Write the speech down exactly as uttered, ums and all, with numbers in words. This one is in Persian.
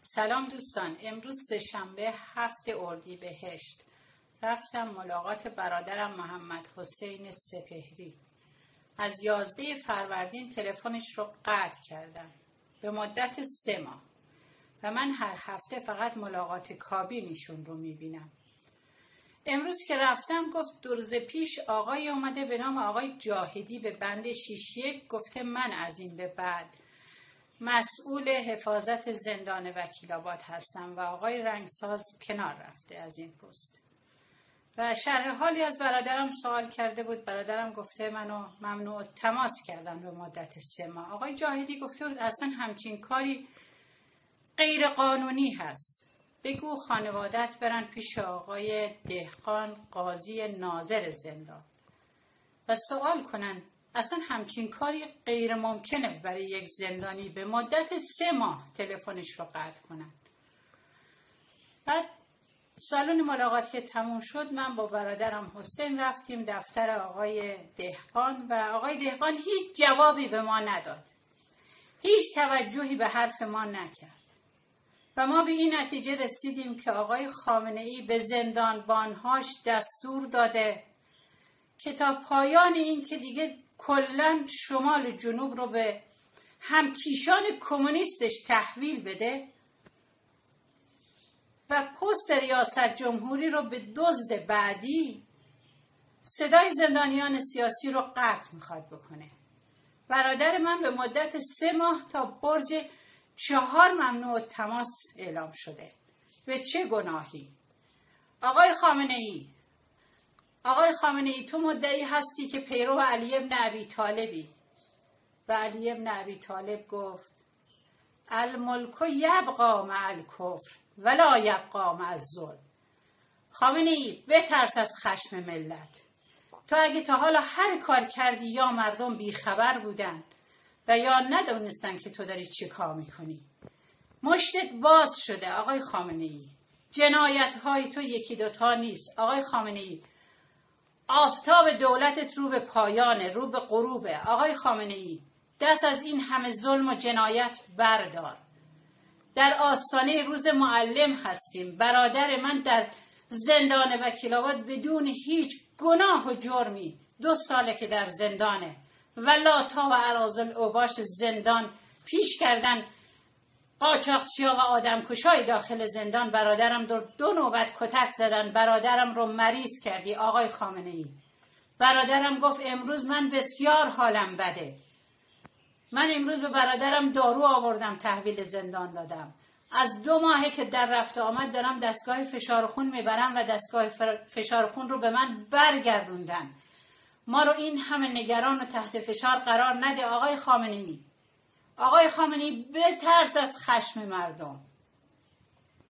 سلام دوستان، امروز سه‌شنبه هفت اردیبهشت رفتم ملاقات برادرم محمد حسین سپهری. از یازده فروردین تلفنش رو قطع کردم به مدت سه ماه و من هر هفته فقط ملاقات کابینیشون رو میبینم. امروز که رفتم گفت دو روز پیش آقای اومده به نام آقای جاهدی به بند شش یک گفته من از این به بعد مسئول حفاظت زندان وکیل‌آباد هستم و آقای رنگساز کنار رفته از این پست. و شرح حالی از برادرم سوال کرده بود. برادرم گفته منو ممنوع تماس کردن به مدت سه ماه. آقای جاهدی گفته اصلا همچین کاری غیر قانونی هست. بگو خانوادت برن پیش آقای دهقان قاضی ناظر زندان و سوال کنن اصلا همچین کاری غیر ممکنه برای یک زندانی به مدت سه ماه تلفنش رو قطع کنن. بعد سالن ملاقات که تموم شد من با برادرم حسین رفتیم دفتر آقای دهقان و آقای دهقان هیچ جوابی به ما نداد. هیچ توجهی به حرف ما نکرد. و ما به این نتیجه رسیدیم که آقای خامنه‌ای به زندانبانهاش دستور داده که تا پایان این که دیگه کلاً شمال و جنوب رو به همکیشان کمونیستش تحویل بده و پست ریاست جمهوری رو به دزد بعدی صدای زندانیان سیاسی رو قطع میخواد بکنه. برادر من به مدت سه ماه تا برج چهار ممنوع تماس اعلام شده. به چه گناهی؟ آقای خامنه‌ای آقای خامنه‌ای تو مدعی هستی که پیرو علی ابن ابی طالبی و علی ابن ابی طالب گفت الملک یبقی مع الکفر ولا یبقی مع الظلم. خامنه‌ای بترس از خشم ملت. تو اگه تا حالا هر کار کردی یا مردم بیخبر بودن و یا ندونستن که تو داری چه کار میکنی. مشتت باز شده آقای خامنه‌ای. جنایت های تو یکی دوتا نیست آقای خامنه‌ای. آفتاب دولتت رو به پایانه، رو به غروبه. آقای خامنه‌ای دست از این همه ظلم و جنایت بردار. در آستانه روز معلم هستیم. برادر من در زندان وکیل‌آباد بدون هیچ گناه و جرمی دو ساله که در زندانه. ولاتا و اراذل اوباش زندان پیش کردن قاچاقچیا و آدمکشای داخل زندان. برادرم دو, دو نوبت کتک زدن. برادرم رو مریض کردی آقای خامنه‌ای. برادرم گفت امروز من بسیار حالم بده. من امروز به برادرم دارو آوردم تحویل زندان دادم. از دو ماهه که در رفت آمد دارم دستگاه فشار خون میبرم و دستگاه فشار خون رو به من برگردوندن. ما رو این همه نگران و تحت فشار قرار نده آقای خامنه‌ای. آقای خامنه‌ای بترس از خشم مردم.